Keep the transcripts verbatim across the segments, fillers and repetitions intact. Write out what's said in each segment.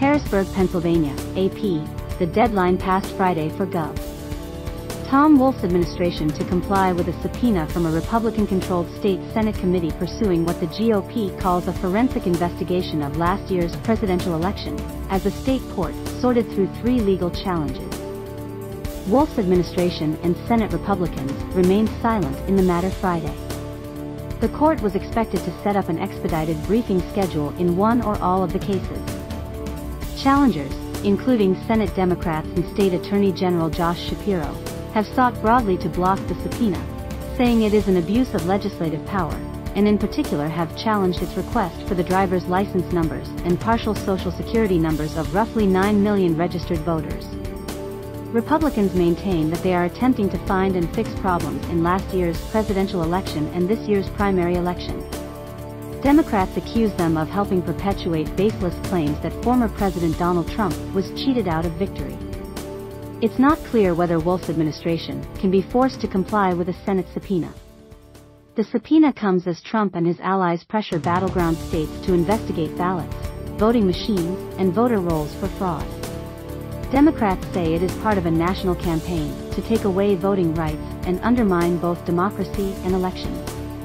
Harrisburg, Pennsylvania, A P, the deadline passed Friday for Gov. Tom Wolf's administration to comply with a subpoena from a Republican-controlled state Senate committee pursuing what the G O P calls a forensic investigation of last year's presidential election, as the state court sorted through three legal challenges. Wolf's administration and Senate Republicans remained silent in the matter Friday. The court was expected to set up an expedited briefing schedule in one or all of the cases. Challengers, including Senate Democrats and State Attorney General Josh Shapiro, have sought broadly to block the subpoena, saying it is an abuse of legislative power, and in particular have challenged its request for the driver's license numbers and partial Social Security numbers of roughly nine million registered voters. Republicans maintain that they are attempting to find and fix problems in last year's presidential election and this year's primary election. Democrats accuse them of helping perpetuate baseless claims that former President Donald Trump was cheated out of victory. It's not clear whether Wolf's administration can be forced to comply with a Senate subpoena. The subpoena comes as Trump and his allies pressure battleground states to investigate ballots, voting machines, and voter rolls for fraud. Democrats say it is part of a national campaign to take away voting rights and undermine both democracy and elections.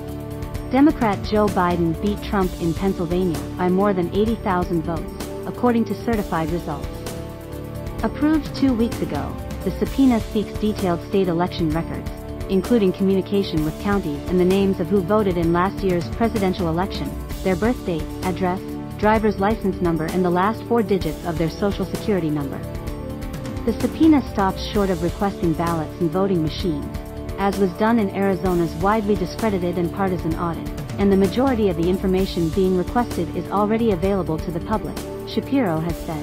Democrat Joe Biden beat Trump in Pennsylvania by more than eighty thousand votes, according to certified results. Approved two weeks ago, the subpoena seeks detailed state election records, including communication with counties and the names of who voted in last year's presidential election, their birth date, address, driver's license number and the last four digits of their Social Security number. The subpoena stops short of requesting ballots and voting machines, as was done in Arizona's widely discredited and partisan audit, and the majority of the information being requested is already available to the public, Shapiro has said.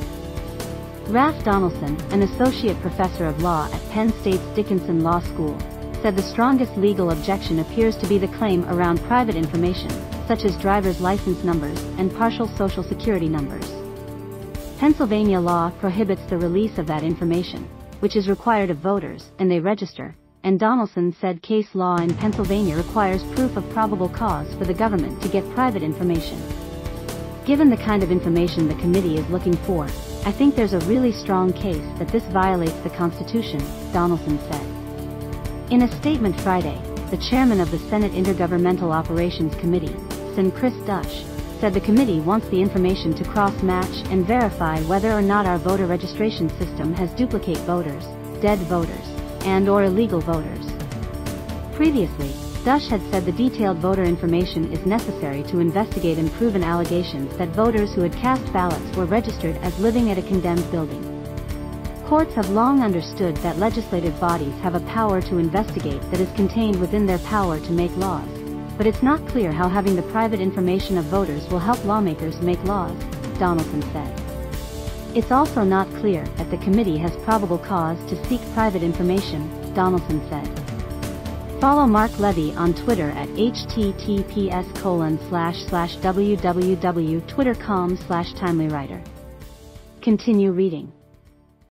Ralph Donaldson, an associate professor of law at Penn State's Dickinson Law School, said the strongest legal objection appears to be the claim around private information, such as driver's license numbers and partial Social Security numbers. Pennsylvania law prohibits the release of that information, which is required of voters, and they register, and Donaldson said case law in Pennsylvania requires proof of probable cause for the government to get private information. Given the kind of information the committee is looking for, I think there's a really strong case that this violates the Constitution, Donaldson said. In a statement Friday, the chairman of the Senate Intergovernmental Operations Committee, Sen. Chris Dush, said the committee wants the information to cross-match and verify whether or not our voter registration system has duplicate voters, dead voters, and or illegal voters. Previously, Dush had said the detailed voter information is necessary to investigate unproven allegations that voters who had cast ballots were registered as living at a condemned building. Courts have long understood that legislative bodies have a power to investigate that is contained within their power to make laws, but it's not clear how having the private information of voters will help lawmakers make laws, Donaldson said. It's also not clear that the committee has probable cause to seek private information, Donaldson said. Follow Mark Levy on Twitter at https colon slash slash www.twitter.com slash timely writer. Continue reading.